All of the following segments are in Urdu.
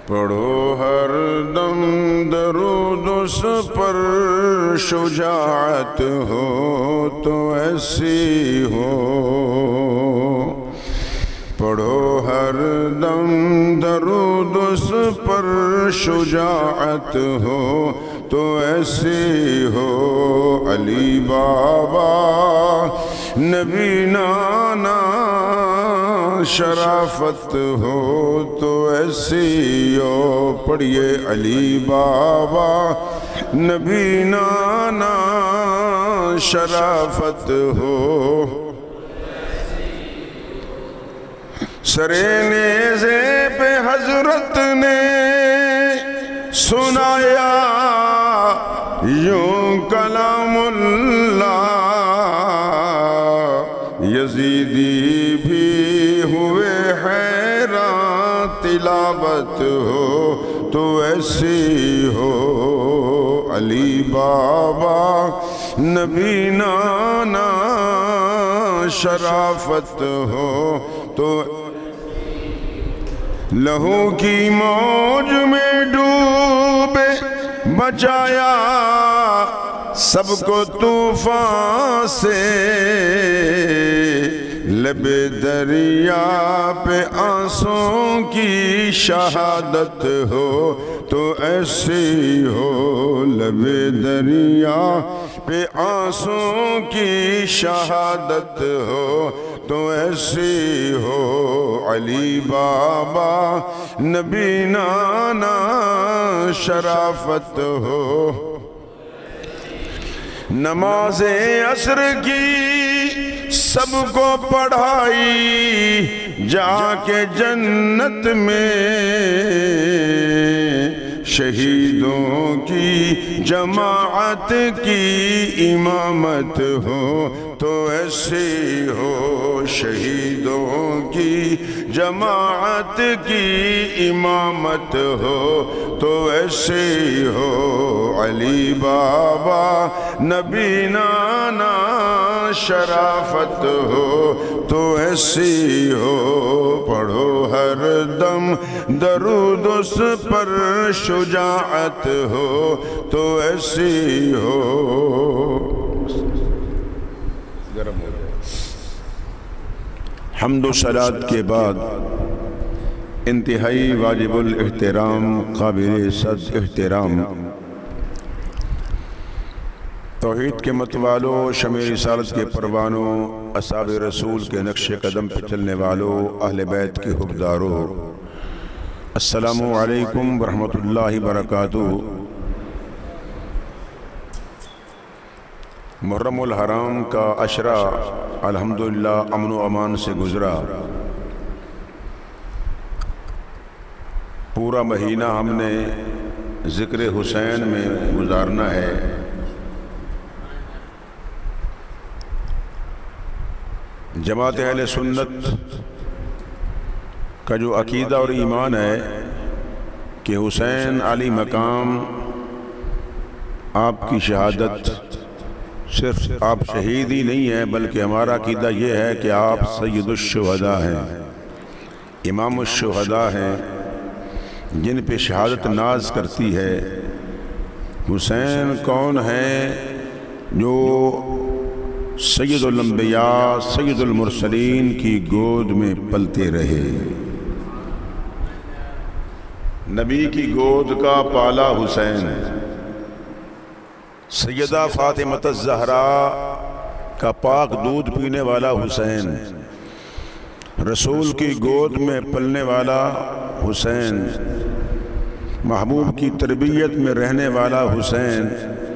پڑھو ہر دم درود اس پر شجاعت ہو تو ایسی ہو، پڑھو ہر دم درود اس پر شجاعت ہو تو ایسی ہو، علی بابا نبی نانا شرافت ہو تو ایسی ہو، پڑھیے علی بابا نبی نانا شرافت ہو، سرے نیزے پہ حضرت نے سنایا یوں کلام اللہ، یزیدی بھی ہوئے حیران تلاوت ہو تو ایسی ہو، علی بابا نبی نانا شرافت ہو تو لہو کی موج میں ڈوبے بچایا سب کو طوفان سے، لب دریا پہ آنسوں کی شہادت ہو تو ایسی ہو، لب دریا پہ آنسوں کی شہادت ہو تو ایسی ہو، علی بابا نبی نانا شرافت ہو، نماز عصر کی سب کو پڑھائی جا کے جنت میں، شہیدوں کی جماعت کی امامت ہو تو ایسی ہو، شہیدوں کی جماعت کی امامت ہو تو ایسی ہو، علی بابا نبی نانا شرافت ہو تو ایسی ہو، پڑھو ہر دم درود اس پر شجاعت ہو تو ایسی ہو، حمد و صلات کے بعد انتہائی واجب الاحترام قابل صد احترام توحید کے متوالوں، شمع رسالت کے پروانوں، اصحاب رسول کے نقش قدم پہ چلنے والوں، اہل بیت کے حقداروں، السلام علیکم ورحمۃ اللہ وبرکاتہ۔ محرم الحرام کا عشرہ الحمدللہ امن و امان سے گزرا، پورا مہینہ ہم نے ذکر حسین میں گزارنا ہے۔ جماعت اہل سنت کا جو عقیدہ اور ایمان ہے کہ حسین علی مقام آپ کی شہادت صرف آپ شہید ہی نہیں ہیں، بلکہ ہمارا عقیدہ یہ ہے کہ آپ سید الشہداء ہیں، امام الشہداء ہیں، جن پہ شہادت ناز کرتی ہے۔ حسین کون ہیں؟ جو سید الانبیاء سید المرسلین کی گود میں پلتے رہے، نبی کی گود کا پالا حسین، سیدہ فاطمہ الزہرا کا پاک دودھ پینے والا حسین، رسول کی گود میں پلنے والا حسین، محبوب کی تربیت میں رہنے والا حسین،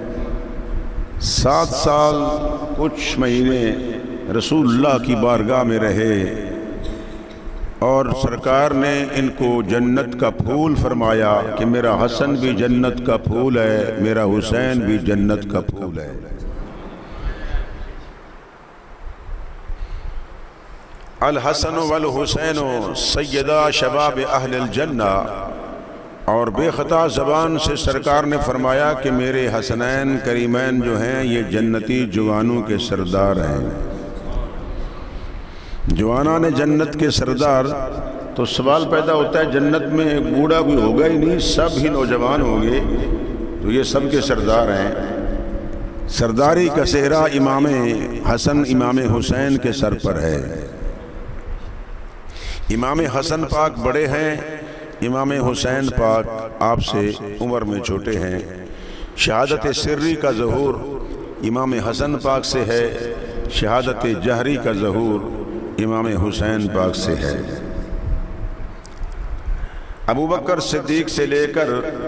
7 سال کچھ مہینے رسول اللہ کی بارگاہ میں رہے اور سرکار نے ان کو جنت کا پھول فرمایا کہ میرا حسن بھی جنت کا پھول ہے، میرا حسین بھی جنت کا پھول ہے۔ الحسن والحسین سیدہ شباب اہل الجنہ، اور بے خطا زبان سے سرکار نے فرمایا کہ میرے حسنین کریمین جو ہیں یہ جنتی جوانوں کے سردار ہیں۔ جوانان جنت کے سردار تو سوال پیدا ہوتا ہے جنت میں ایک بوڑھا کوئی ہوگا ہی نہیں، سب ہی نوجوان ہوں گے، تو یہ سب کے سردار ہیں۔ سرداری کا سہرا امام حسن امام حسین کے سر پر ہے۔ امام حسن پاک بڑے ہیں، امام حسین پاک آپ سے عمر میں چھوٹے ہیں۔ شہادت سری کا ظہور امام حسن پاک سے ہے، شہادت جہری کا ظہور امام حسین پاک سے ہے۔ ابوبکر صدیق سے لے کر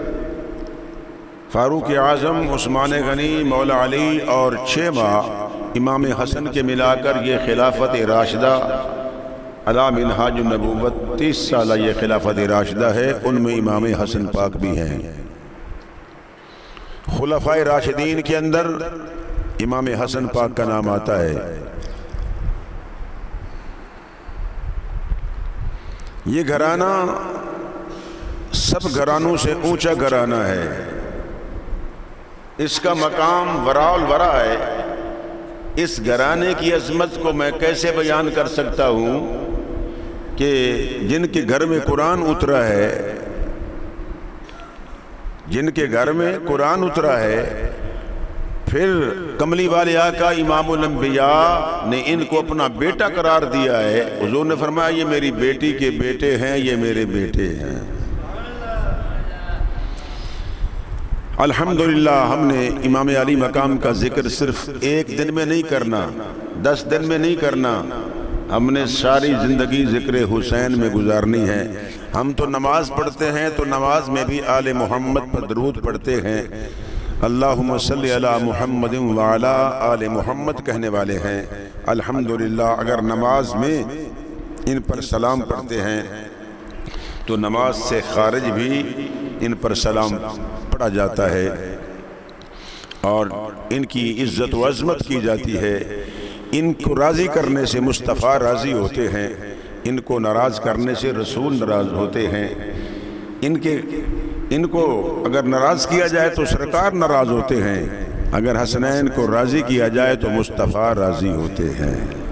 فاروق اعظم، عثمان غنی، مولا علی اور 6 ماہ امام حسن کے ملا کر یہ خلافت راشدہ علی منہاج النبوت 30 سالہ یہ خلافت راشدہ ہے، ان میں امام حسن پاک بھی ہیں۔ خلفائے راشدین کے اندر امام حسن پاک کا نام آتا ہے۔ یہ گھرانہ سب گھرانوں سے اونچا گھرانہ ہے، اس کا مقام وراء الورا ہے۔ اس گھرانے کی عظمت کو میں کیسے بیان کر سکتا ہوں کہ جن کے گھر میں قرآن اترا ہے، جن کے گھر میں قرآن اترا ہے، پھر کملی والے آقا امام الانبیاء نے ان کو اپنا بیٹا قرار دیا ہے۔ حضور نے فرمایا یہ میری بیٹی کے بیٹے ہیں، یہ میرے بیٹے ہیں۔ الحمدللہ ہم نے امام علی مقام کا ذکر صرف 1 دن میں نہیں کرنا، 10 دن میں نہیں کرنا، ہم نے ساری زندگی ذکر حسین میں گزارنی ہے۔ ہم تو نماز پڑھتے ہیں تو نماز میں بھی آل محمد پر درود پڑھتے ہیں، اللہم صلی علی محمد وعلی آل محمد کہنے والے ہیں۔ الحمدللہ اگر نماز میں ان پر سلام پڑھتے ہیں تو نماز سے خارج بھی ان پر سلام پڑھا جاتا ہے اور ان کی عزت و عظمت کی جاتی ہے۔ ان کو راضی کرنے سے مصطفیٰ راضی ہوتے ہیں، ان کو ناراض کرنے سے رسول ناراض ہوتے ہیں۔ ان کو اگر ناراض کیا جائے تو سرکار ناراض ہوتے ہیں، اگر حسنین کو راضی کیا جائے تو مصطفیٰ راضی ہوتے ہیں۔